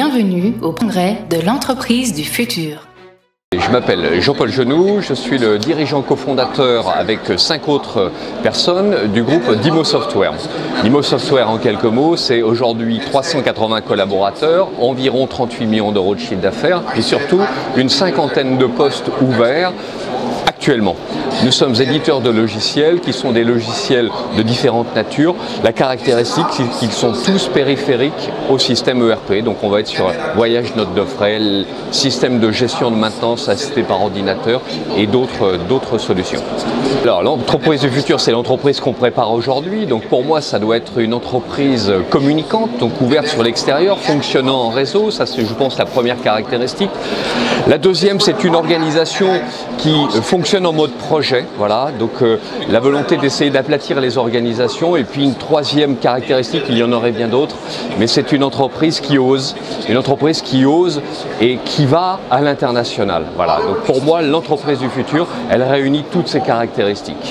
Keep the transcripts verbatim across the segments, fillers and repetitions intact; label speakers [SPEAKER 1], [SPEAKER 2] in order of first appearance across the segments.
[SPEAKER 1] Bienvenue au congrès de l'entreprise du futur.
[SPEAKER 2] Je m'appelle Jean-Paul Genoux, je suis le dirigeant cofondateur avec cinq autres personnes du groupe Dimo Software. Dimo Software, en quelques mots, c'est aujourd'hui trois cent quatre-vingts collaborateurs, environ trente-huit millions d'euros de chiffre d'affaires et surtout une cinquantaine de postes ouverts actuellement. Nous sommes éditeurs de logiciels qui sont des logiciels de différentes natures. La caractéristique, c'est qu'ils sont tous périphériques au système E R P. Donc on va être sur voyage, note de frais, système de gestion de maintenance assisté par ordinateur et d'autres d'autres solutions. Alors l'entreprise du futur, c'est l'entreprise qu'on prépare aujourd'hui. Donc pour moi, ça doit être une entreprise communicante, donc ouverte sur l'extérieur, fonctionnant en réseau. Ça, c'est, je pense, la première caractéristique. La deuxième, c'est une organisation qui fonctionne en mode projet. Voilà, donc euh, la volonté d'essayer d'aplatir les organisations. Et puis une troisième caractéristique, il y en aurait bien d'autres, mais c'est une entreprise qui ose, une entreprise qui ose et qui va à l'international. Voilà, donc pour moi, l'entreprise du futur, elle réunit toutes ces caractéristiques.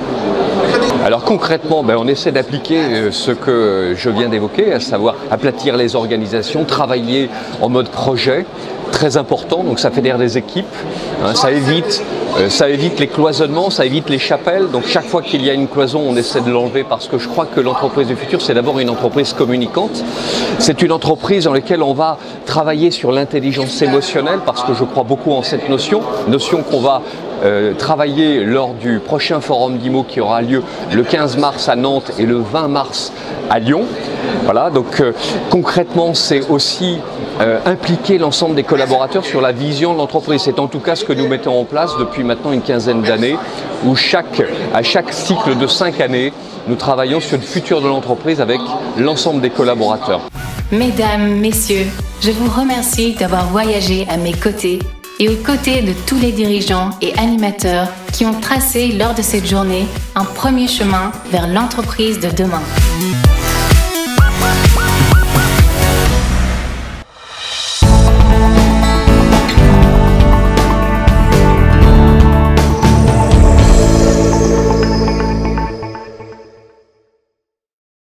[SPEAKER 2] Alors concrètement, ben, on essaie d'appliquer ce que je viens d'évoquer, à savoir aplatir les organisations, travailler en mode projet, très important, donc ça fédère des équipes, hein, ça évite, euh, ça évite les cloisonnements, ça évite les chapelles, donc chaque fois qu'il y a une cloison, on essaie de l'enlever parce que je crois que l'entreprise du futur, c'est d'abord une entreprise communicante, c'est une entreprise dans laquelle on va travailler sur l'intelligence émotionnelle parce que je crois beaucoup en cette notion, notion qu'on va Euh, travailler lors du prochain forum Dimo qui aura lieu le quinze mars à Nantes et le vingt mars à Lyon. Voilà, donc euh, concrètement, c'est aussi euh, impliquer l'ensemble des collaborateurs sur la vision de l'entreprise. C'est en tout cas ce que nous mettons en place depuis maintenant une quinzaine d'années, où chaque, à chaque cycle de cinq années, nous travaillons sur le futur de l'entreprise avec l'ensemble des collaborateurs.
[SPEAKER 1] Mesdames, messieurs, je vous remercie d'avoir voyagé à mes côtés et aux côtés de tous les dirigeants et animateurs qui ont tracé lors de cette journée un premier chemin vers l'entreprise de demain.